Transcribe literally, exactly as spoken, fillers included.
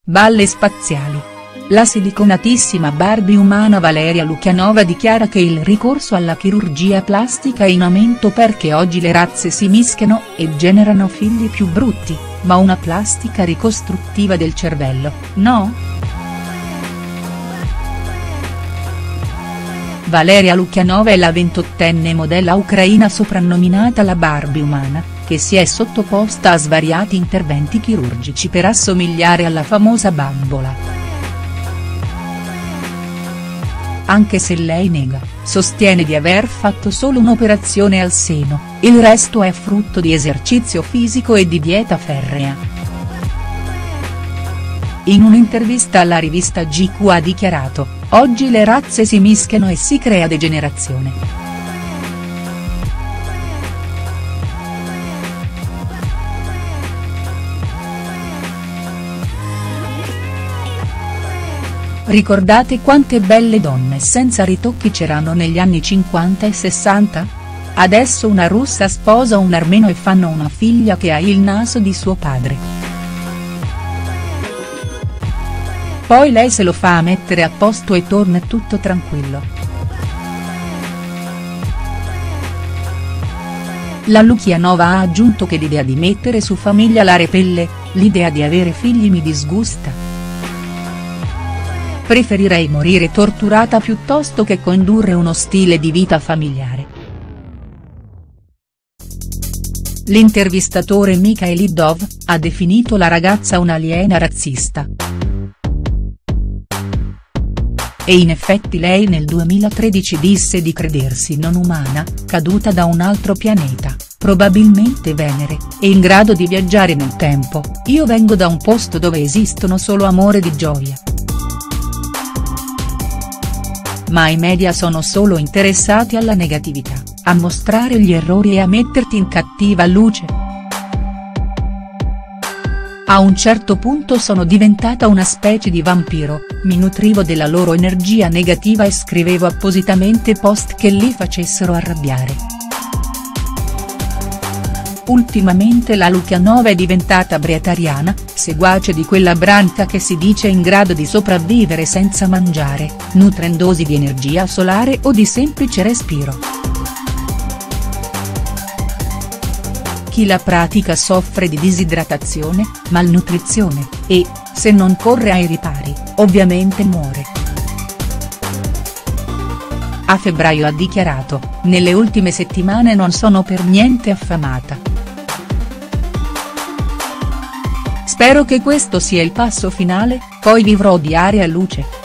Balle spaziali. La siliconatissima Barbie umana Valeria Lukianova dichiara che il ricorso alla chirurgia plastica è in aumento perché oggi le razze si mischiano e generano figli più brutti, ma una plastica ricostruttiva del cervello, no?. Valeria Lukianova è la ventottenne modella ucraina soprannominata la Barbie umana, che si è sottoposta a svariati interventi chirurgici per assomigliare alla famosa bambola. Anche se lei nega, sostiene di aver fatto solo un'operazione al seno, il resto è frutto di esercizio fisico e di dieta ferrea. In un'intervista alla rivista G Q ha dichiarato: "Oggi le razze si mischiano e si crea degenerazione. Ricordate quante belle donne senza ritocchi c'erano negli anni cinquanta e sessanta? Adesso una russa sposa un armeno e fanno una figlia che ha il naso di suo padre. Poi lei se lo fa mettere a posto e torna tutto tranquillo". La Lukianova ha aggiunto che l'idea di mettere su famiglia la repelle, l'idea di avere figli mi disgusta. Preferirei morire torturata piuttosto che condurre uno stile di vita familiare. L'intervistatore Mikhail Idov ha definito la ragazza un'aliena razzista. E in effetti lei nel duemilatredici disse di credersi non umana, caduta da un altro pianeta, probabilmente Venere, e in grado di viaggiare nel tempo. "Io vengo da un posto dove esistono solo amore e gioia. Ma i media sono solo interessati alla negatività, a mostrare gli errori e a metterti in cattiva luce. A un certo punto sono diventata una specie di vampiro, mi nutrivo della loro energia negativa e scrivevo appositamente post che li facessero arrabbiare". Ultimamente la Lukianova è diventata breatariana, seguace di quella branca che si dice in grado di sopravvivere senza mangiare, nutrendosi di energia solare o di semplice respiro. Chi la pratica soffre di disidratazione, malnutrizione, e, se non corre ai ripari, ovviamente muore. A febbraio ha dichiarato: "Nelle ultime settimane non sono per niente affamata. Spero che questo sia il passo finale, poi vivrò di aria e luce".